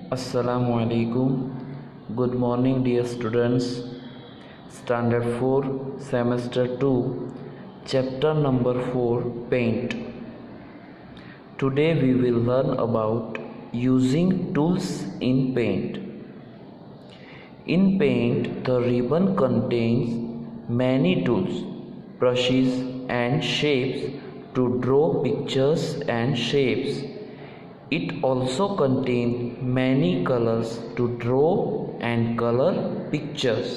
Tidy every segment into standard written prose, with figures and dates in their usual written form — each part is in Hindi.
Assalamualaikum. Good morning, dear students. Standard 4, Semester 2, Chapter number 4, Paint. Today we will learn about using tools in paint. In paint, the ribbon contains many tools, brushes and shapes to draw pictures and shapes. It also contains many colors to draw and color pictures.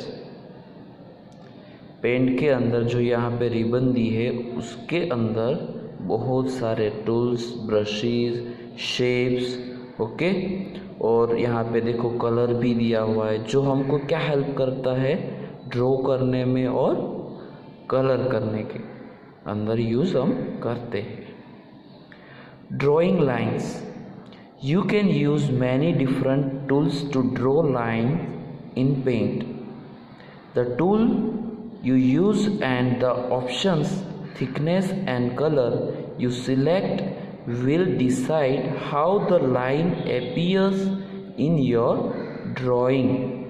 Paint के अंदर जो यहाँ पे रिबन दी है उसके अंदर बहुत सारे टूल्स, ब्रशेस, शेप्स, ओके। और यहाँ पे देखो कलर भी दिया हुआ है जो हमको क्या हेल्प करता है ड्रॉ करने में और कलर करने के अंदर यूज़ हम करते हैं। Drawing lines. You can use many different tools to draw lines in paint. The tool you use and the options, thickness and color you select will decide how the line appears in your drawing.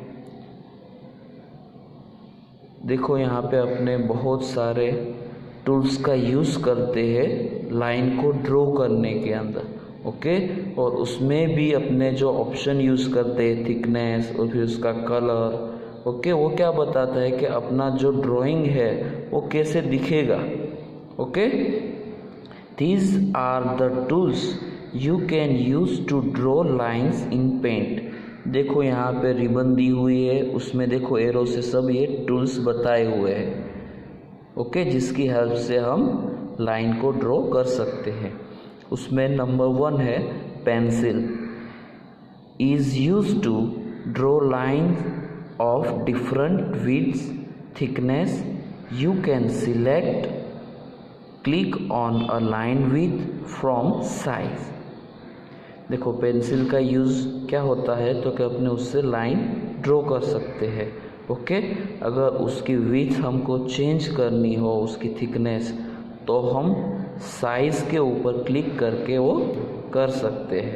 देखो यहाँ पे अपने बहुत सारे टूल्स का यूज़ करते हैं लाइन को ड्रॉ करने के अंदर, ओके। और उसमें भी अपने जो ऑप्शन यूज़ करते हैं थिकनेस और फिर उसका कलर, ओके, वो क्या बताता है कि अपना जो ड्राइंग है वो कैसे दिखेगा, okay. These are the tools you can use to draw lines in paint. देखो यहाँ पे रिबन दी हुई है, उसमें देखो एरो से सब ये टूल्स बताए हुए हैं, ओके, जिसकी हेल्प से हम लाइन को ड्रॉ कर सकते हैं. उसमें नंबर 1 है pencil. Is use to draw line of different width, thickness. You can select, click on a line width from size. देखो पेंसिल का यूज़ क्या होता है तो कि अपने उससे लाइन ड्रॉ कर सकते हैं, ओके। अगर उसकी विड्थ हमको चेंज करनी हो, उसकी थिकनेस, तो हम साइज के ऊपर क्लिक करके वो कर सकते हैं.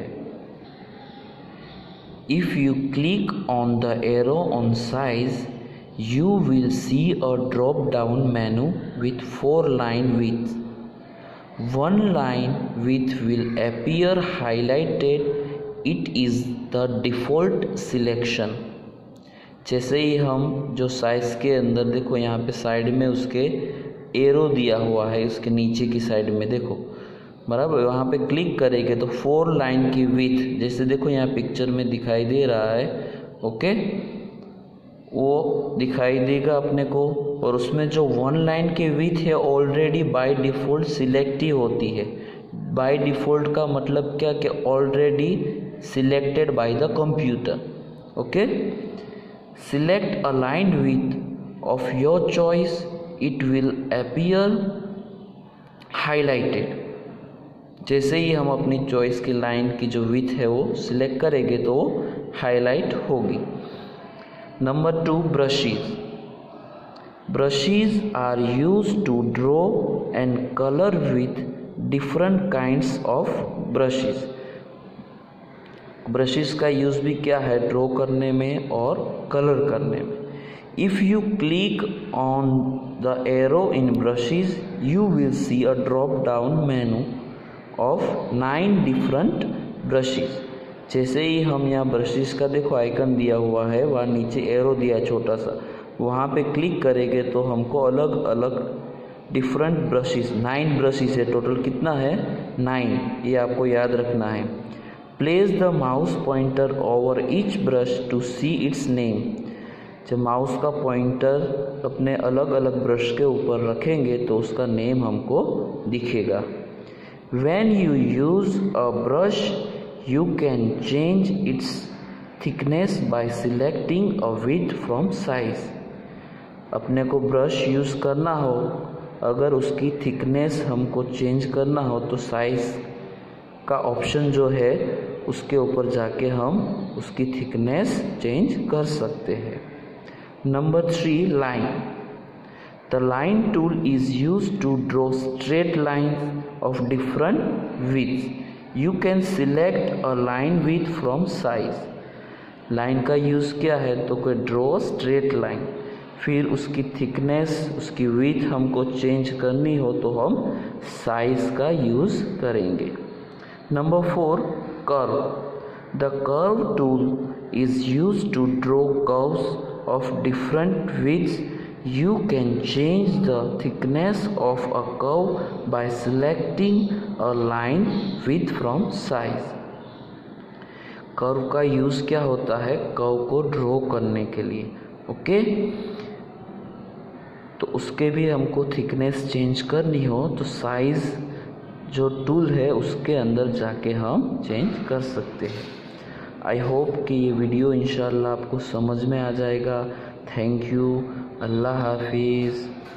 If you click on the arrow on size you will see a drop down menu with 4 line width. 1 line width will appear highlighted. It is the default selection. जैसे ही हम जो साइज के अंदर देखो यहाँ पे साइड में उसके एरो दिया हुआ है, उसके नीचे की साइड में देखो बराबर, वहाँ पे क्लिक करेंगे तो 4 लाइन की विथ, जैसे देखो यहाँ पिक्चर में दिखाई दे रहा है, ओके, वो दिखाई देगा अपने को. और उसमें जो 1 लाइन की विथ है ऑलरेडी बाय डिफ़ॉल्ट सिलेक्ट ही होती है. बाय डिफ़ॉल्ट का मतलब क्या कि already selected by the computer, okay. Select a line width of your choice. It will appear highlighted. जैसे ही हम अपनी चॉइस की लाइन की जो विथ है वो सिलेक्ट करेंगे तो वो हाईलाइट होगी. Number 2 brushes. Brushes are use to draw and colour with different kinds of brushes. Brushes का यूज़ भी क्या है ड्रॉ करने में और कलर करने में. If you click on the arrow in brushes, you will see a drop down menu of 9 different brushes. जैसे ही हम यहाँ ब्रशेस का देखो आइकन दिया हुआ है, वहाँ नीचे एरो दिया छोटा सा, वहाँ पे क्लिक करेंगे तो हमको अलग अलग डिफरेंट ब्रशेस, 9 ब्रशेस है टोटल. कितना है 9, ये आपको याद रखना है. Place the mouse pointer over each brush to see its name. जब माउस का पॉइंटर अपने अलग अलग ब्रश के ऊपर रखेंगे तो उसका नेम हमको दिखेगा. When you use a brush, you can change its thickness by selecting a width from size. अपने को ब्रश यूज़ करना हो, अगर उसकी थिकनेस हमको चेंज करना हो तो साइज़ का ऑप्शन जो है उसके ऊपर जाके हम उसकी थिकनेस चेंज कर सकते हैं. Number 3 line. The line tool is used to draw straight lines of different widths. You can select a line width from size. Line का यूज़ क्या है, तो कोई ड्रॉ स्ट्रेट लाइन, फिर उसकी थिकनेस, उसकी विड्थ हमको चेंज करनी हो तो हम साइज का यूज़ करेंगे। Number 4, curve. The curve tool is used to draw curves of different widths. You can change the thickness of a curve by selecting a line width from size. Curve का यूज़ क्या होता है, कर्व को ड्रॉ करने के लिए। ओके, तो उसके भी हमको थिकनेस चेंज करनी हो तो साइज़ जो टूल है उसके अंदर जाके हम चेंज कर सकते हैं। आई होप कि ये वीडियो इंशाल्लाह आपको समझ में आ जाएगा। Thank you. अल्लाह हाफिज़।